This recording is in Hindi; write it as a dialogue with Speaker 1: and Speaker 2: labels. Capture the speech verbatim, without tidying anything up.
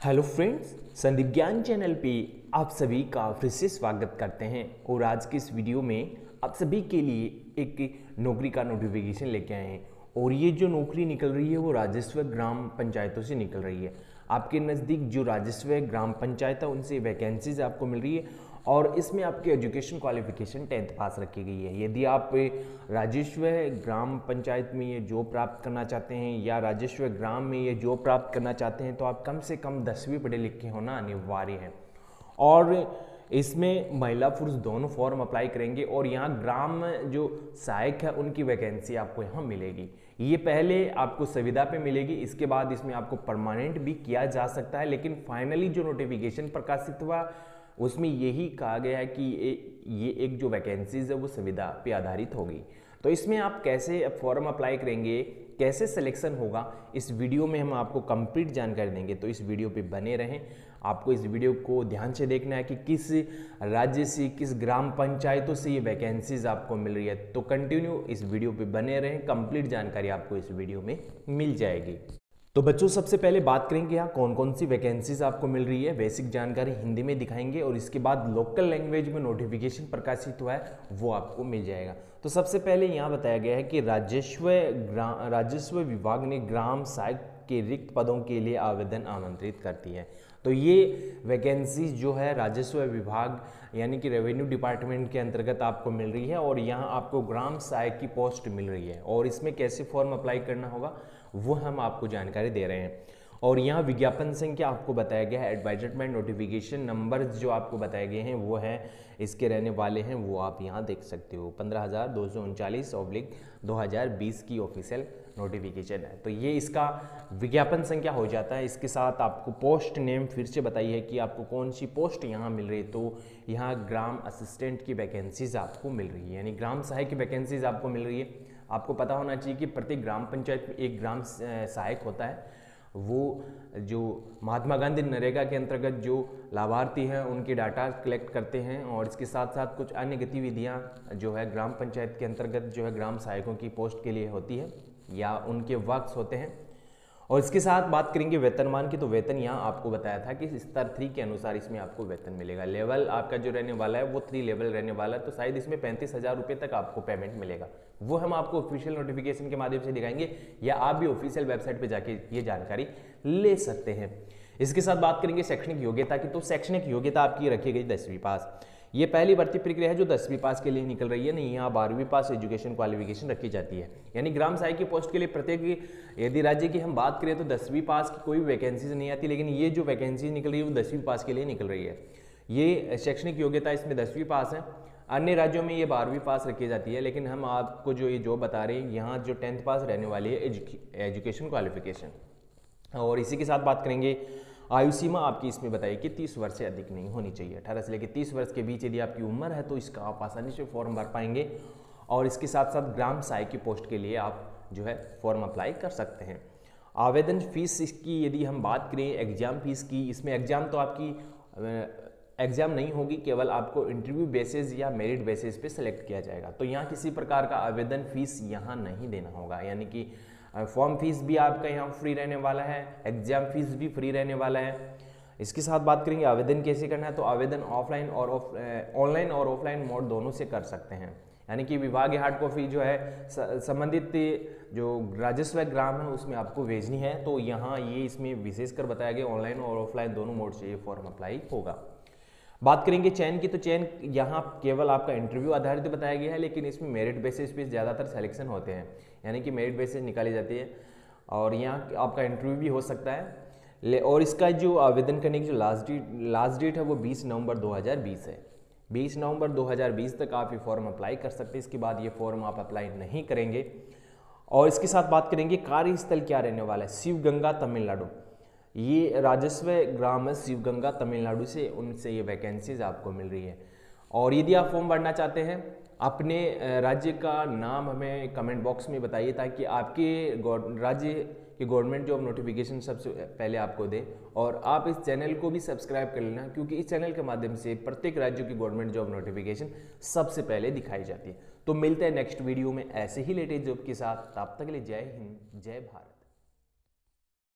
Speaker 1: हेलो फ्रेंड्स, संदीप ज्ञान चैनल पे आप सभी का फिर से स्वागत करते हैं। और आज के इस वीडियो में आप सभी के लिए एक नौकरी का नोटिफिकेशन लेके आए हैं। और ये जो नौकरी निकल रही है वो राजस्व ग्राम पंचायतों से निकल रही है। आपके नज़दीक जो राजस्व ग्राम पंचायत है उनसे वैकेंसीज आपको मिल रही है और इसमें आपकी एजुकेशन क्वालिफिकेशन टेंथ पास रखी गई है। यदि आप राजस्व ग्राम पंचायत में ये जॉब प्राप्त करना चाहते हैं या राजस्व ग्राम में ये जॉब प्राप्त करना चाहते हैं तो आप कम से कम दसवीं पढ़े लिखे होना अनिवार्य है। और इसमें महिला पुरुष दोनों फॉर्म अप्लाई करेंगे और यहाँ ग्राम जो सहायक है उनकी वैकेंसी आपको यहाँ मिलेगी। ये पहले आपको सुविधा पे मिलेगी, इसके बाद इसमें आपको परमानेंट भी किया जा सकता है। लेकिन फाइनली जो नोटिफिकेशन प्रकाशित हुआ उसमें यही कहा गया है कि ये एक जो वैकेंसीज है वो सुविधा पे आधारित होगी। तो इसमें आप कैसे फॉर्म अप्लाई करेंगे, कैसे सिलेक्शन होगा, इस वीडियो में हम आपको कंप्लीट जानकारी देंगे। तो इस वीडियो पे बने रहें। आपको इस वीडियो को ध्यान से देखना है कि किस राज्य से, किस ग्राम पंचायतों से ये वैकेंसीज आपको मिल रही है। तो कंटिन्यू इस वीडियो पे बने रहें, कंप्लीट जानकारी आपको इस वीडियो में मिल जाएगी। तो बच्चों, सबसे पहले बात करेंगे यहाँ कौन कौन सी वैकेंसीज आपको मिल रही है। बेसिक जानकारी हिंदी में दिखाएंगे और इसके बाद लोकल लैंग्वेज में नोटिफिकेशन प्रकाशित हुआ है वो आपको मिल जाएगा। तो सबसे पहले यहाँ बताया गया है कि राजस्व राजस्व विभाग ने ग्राम सहायक के रिक्त पदों के लिए आवेदन आमंत्रित करती है। तो ये वैकेंसी जो है राजस्व विभाग यानी कि रेवेन्यू डिपार्टमेंट के अंतर्गत आपको मिल रही है और यहाँ आपको ग्राम सहायक की पोस्ट मिल रही है। और इसमें कैसे फॉर्म अप्लाई करना होगा वो हम आपको जानकारी दे रहे हैं। और यहाँ विज्ञापन संख्या आपको बताया गया है, एडवर्टाइजमेंट नोटिफिकेशन नंबर जो आपको बताए गए हैं वो है, इसके रहने वाले हैं वो आप यहाँ देख सकते हो। पंद्रह हज़ार दो सौ उनचालीस ऑब्लिक दो हज़ार बीस की ऑफिशियल नोटिफिकेशन है। तो ये इसका विज्ञापन संख्या हो जाता है। इसके साथ आपको पोस्ट नेम फिर से बताइए कि आपको कौन सी पोस्ट यहाँ मिल रही है। तो यहाँ ग्राम असिस्टेंट की वैकेंसीज आपको मिल रही है, यानी ग्राम सहायक की वैकेंसीज आपको मिल रही है। आपको पता होना चाहिए कि प्रत्येक ग्राम पंचायत में एक ग्राम सहायक होता है। वो जो महात्मा गांधी नरेगा के अंतर्गत जो लाभार्थी हैं उनके डाटा कलेक्ट करते हैं और इसके साथ साथ कुछ अन्य गतिविधियां जो है ग्राम पंचायत के अंतर्गत जो है ग्राम सहायकों की पोस्ट के लिए होती है या उनके वर्क्स होते हैं। और इसके साथ बात करेंगे वेतनमान की। तो वेतन यहाँ आपको बताया था कि स्तर थ्री के अनुसार इसमें आपको वेतन मिलेगा। लेवल आपका जो रहने वाला है वो थ्री लेवल रहने वाला है। तो शायद इसमें पैंतीस हज़ार रुपये तक आपको पेमेंट मिलेगा। वो हम आपको ऑफिशियल नोटिफिकेशन के माध्यम से दिखाएंगे या आप भी ऑफिशियल वेबसाइट पर जाके ये जानकारी ले सकते हैं। इसके साथ बात करेंगे शैक्षणिक योग्यता की। तो शैक्षणिक योग्यता आपकी रखी गई दसवीं पास। ये पहली भर्ती प्रक्रिया है जो दसवीं पास के लिए निकल रही है। नहीं, यहाँ बारहवीं पास एजुकेशन क्वालिफिकेशन रखी जाती है। यानी ग्राम सहायक की पोस्ट के लिए प्रत्येक यदि राज्य की हम बात करें तो दसवीं पास की कोई वैकेंसीज नहीं आती, लेकिन ये जो वैकेंसी निकल रही है वो दसवीं पास के लिए निकल रही है। ये शैक्षणिक योग्यता इसमें दसवीं पास है। अन्य राज्यों में ये बारहवीं पास रखी जाती है, लेकिन हम आपको जो ये जॉब बता रहे हैं यहाँ जो टेंथ पास रहने वाली है एजुकेशन क्वालिफिकेशन। और इसी के साथ बात करेंगे आयु सीमा आपकी इसमें बताइए कि तीस वर्ष से अधिक नहीं होनी चाहिए। अठारह से लेकर तीस वर्ष के बीच यदि आपकी उम्र है तो इसका आप आसानी से फॉर्म भर पाएंगे। और इसके साथ साथ ग्राम सहायक की पोस्ट के लिए आप जो है फॉर्म अप्लाई कर सकते हैं। आवेदन फीस इसकी यदि हम बात करें एग्जाम फीस की, इसमें एग्जाम तो आपकी एग्जाम नहीं होगी, केवल आपको इंटरव्यू बेसिस या मेरिट बेसिस पे सिलेक्ट किया जाएगा। तो यहाँ किसी प्रकार का आवेदन फीस यहाँ नहीं देना होगा, यानी कि फॉर्म फीस भी आपका यहाँ फ्री रहने वाला है, एग्जाम फीस भी फ्री रहने वाला है। इसके साथ बात करेंगे आवेदन कैसे करना है। तो आवेदन ऑफलाइन और ऑनलाइन और ऑफलाइन मोड दोनों से कर सकते हैं, यानी कि विभागीय हार्ड कॉपी जो है संबंधित जो राजस्व ग्राम है उसमें आपको भेजनी है। तो यहाँ ये इसमें विशेषकर बताया गया ऑनलाइन और ऑफलाइन दोनों मोड से ये फॉर्म अप्लाई होगा। बात करेंगे चयन की। तो चयन यहाँ केवल आपका इंटरव्यू आधारित बताया गया है, लेकिन इसमें मेरिट बेसिस पे ज़्यादातर सिलेक्शन होते हैं, यानी कि मेरिट बेसिस निकाली जाती है और यहाँ आपका इंटरव्यू भी हो सकता है। ले और इसका जो आवेदन करने की जो लास्ट डेट लास्ट डेट है वो बीस नवंबर दो हज़ार बीस है। बीस नवंबर दो हज़ार बीस तक आप ये फॉर्म अप्लाई कर सकते हैं। इसके बाद ये फॉर्म आप अप्लाई नहीं करेंगे। और इसके साथ बात करेंगे कार्यस्थल क्या रहने वाला है। शिवगंगा तमिलनाडु, ये राजस्व ग्राम है शिवगंगा तमिलनाडु से, उनसे ये वैकेंसीज आपको मिल रही है। और यदि आप फॉर्म भरना चाहते हैं अपने राज्य का नाम हमें कमेंट बॉक्स में बताइए, ताकि आपके राज्य की गवर्नमेंट जॉब नोटिफिकेशन सबसे पहले आपको दे। और आप इस चैनल को भी सब्सक्राइब कर लेना, क्योंकि इस चैनल के माध्यम से प्रत्येक राज्य की गवर्नमेंट जॉब नोटिफिकेशन सबसे पहले दिखाई जाती है। तो मिलते हैं नेक्स्ट वीडियो में ऐसे ही लेटेस्ट जॉब के साथ। तब तक के लिए जय हिंद, जय भारत।